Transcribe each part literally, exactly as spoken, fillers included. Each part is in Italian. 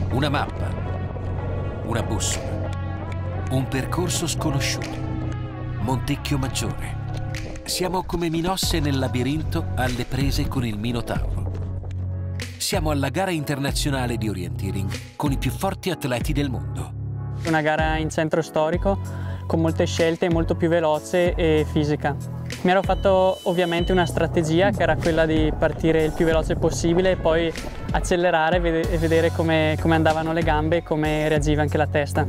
Una mappa, una bussola, un percorso sconosciuto. Montecchio Maggiore. Siamo come Minosse nel labirinto alle prese con il Minotauro. Siamo alla gara internazionale di orienteering con i più forti atleti del mondo. Una gara in centro storico con molte scelte, molto più veloce e fisica. Mi ero fatto ovviamente una strategia che era quella di partire il più veloce possibile e poi accelerare e vedere come, come andavano le gambe e come reagiva anche la testa.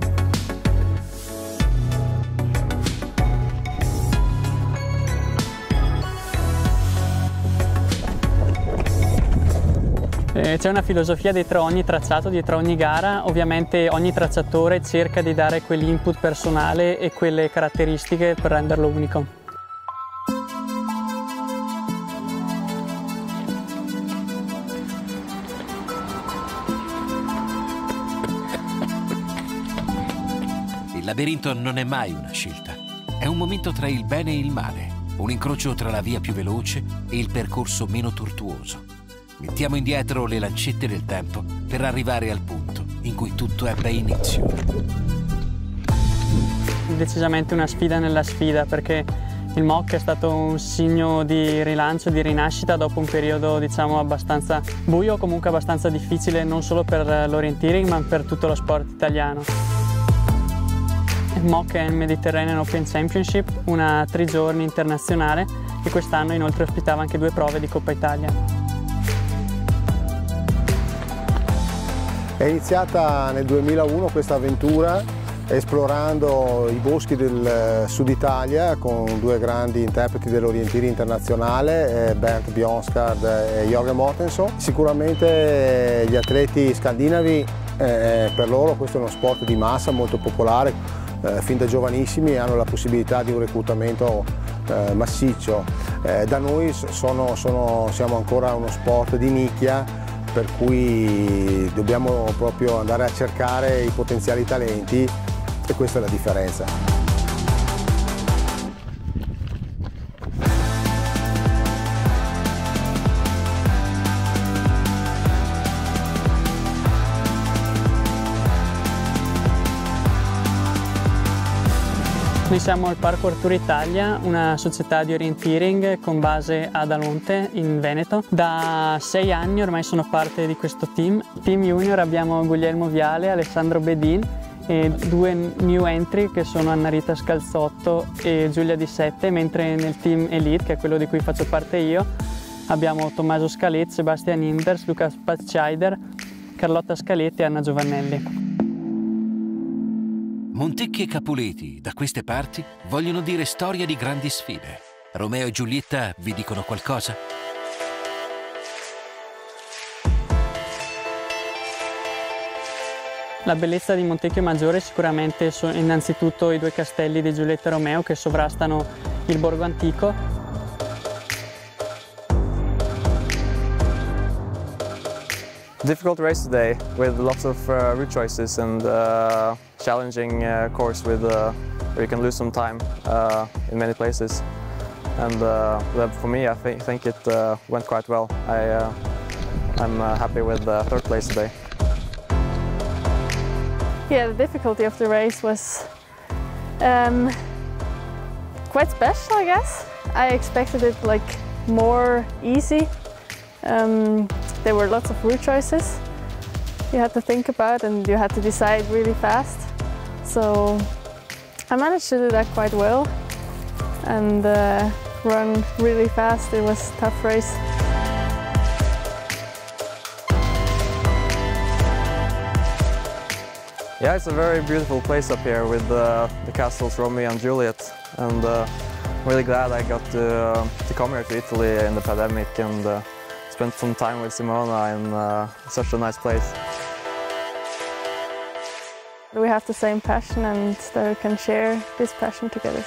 C'è una filosofia dietro ogni tracciato, dietro ogni gara. Ovviamente ogni tracciatore cerca di dare quell'input personale e quelle caratteristiche per renderlo unico. Il labirinto non è mai una scelta, è un momento tra il bene e il male, un incrocio tra la via più veloce e il percorso meno tortuoso. Mettiamo indietro le lancette del tempo per arrivare al punto in cui tutto ebbe inizio. Decisamente una sfida nella sfida, perché il M O C è stato un segno di rilancio, di rinascita dopo un periodo, diciamo, abbastanza buio, comunque abbastanza difficile non solo per l'orienteering ma per tutto lo sport italiano. Il M O C è il Mediterranean Open Championship, una tre giorni internazionale che quest'anno inoltre ospitava anche due prove di Coppa Italia. È iniziata nel duemilauno questa avventura esplorando i boschi del Sud Italia con due grandi interpreti dell'orienteering internazionale, Bernd Bjornskard e Jorgen Mortensen. Sicuramente gli atleti scandinavi, eh, per loro questo è uno sport di massa molto popolare, eh, fin da giovanissimi hanno la possibilità di un reclutamento eh, massiccio. Eh, da noi sono, sono, siamo ancora uno sport di nicchia, per cui dobbiamo proprio andare a cercare i potenziali talenti e questa è la differenza. Noi siamo al Parkour Tour Italia, una società di orienteering con base ad Alonte in Veneto. Da sei anni ormai sono parte di questo team. Team Junior abbiamo Guglielmo Viale, Alessandro Bedin e due new entry che sono Annarita Scalzotto e Giulia Di Sette, mentre nel team Elite, che è quello di cui faccio parte io, abbiamo Tommaso Scaletti, Sebastian Inders, Luca Spatscheider, Carlotta Scaletti e Anna Giovannelli. Montecchi e Capuleti, da queste parti, vogliono dire storia di grandi sfide. Romeo e Giulietta vi dicono qualcosa? La bellezza di Montecchio Maggiore sicuramente sono innanzitutto i due castelli di Giulietta e Romeo che sovrastano il borgo antico. Difficult race today with lots of uh, route choices and uh, challenging uh, course with uh, where you can lose some time uh, in many places. And uh, for me, I th think it uh, went quite well. I, uh, I'm uh, happy with the third place today. Yeah, the difficulty of the race was um, quite special, I guess. I expected it like more easy. Um, there were lots of route choices you had to think about and you had to decide really fast. So I managed to do that quite well and uh, run really fast. It was a tough race. Yeah, it's a very beautiful place up here with uh, the castles Romeo and Juliet, and uh, I'm really glad I got to, uh, to come here to Italy in the pandemic and uh, spent some time with Simona in uh, such a nice place. We have the same passion and that we can share this passion together.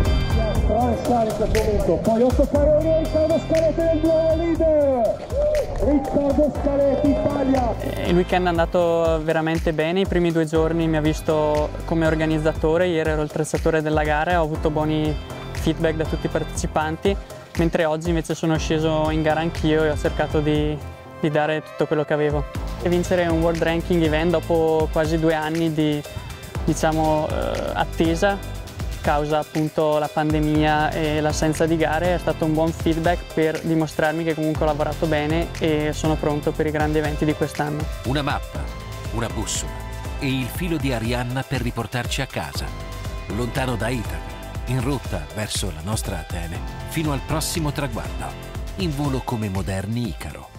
in questo momento, poi otto Caroni, Riccardo Scaletti del nuovo leader. Riccardo Scaletti, Italia. Il weekend è andato veramente bene, i primi due giorni mi ha visto come organizzatore, ieri ero il attrezzatore della gara e ho avuto buoni feedback da tutti i partecipanti, mentre oggi invece sono sceso in gara anch'io e ho cercato di, di dare tutto quello che avevo. E vincere un World Ranking Event dopo quasi due anni di diciamo, eh, attesa, causa appunto la pandemia e l'assenza di gare, è stato un buon feedback per dimostrarmi che comunque ho lavorato bene e sono pronto per i grandi eventi di quest'anno. Una mappa, una bussola e il filo di Arianna per riportarci a casa, lontano da Itaca, in rotta verso la nostra Atene, fino al prossimo traguardo, in volo come moderni Icaro.